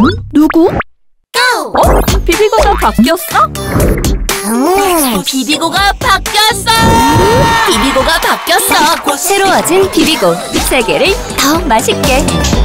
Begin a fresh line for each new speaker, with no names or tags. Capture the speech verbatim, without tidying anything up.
누구? 어? 비비고가 바뀌었어?
음, 비비고가 바뀌었어! 비비고가 바뀌었어!
새로워진 비비고. 세계를 더 맛있게.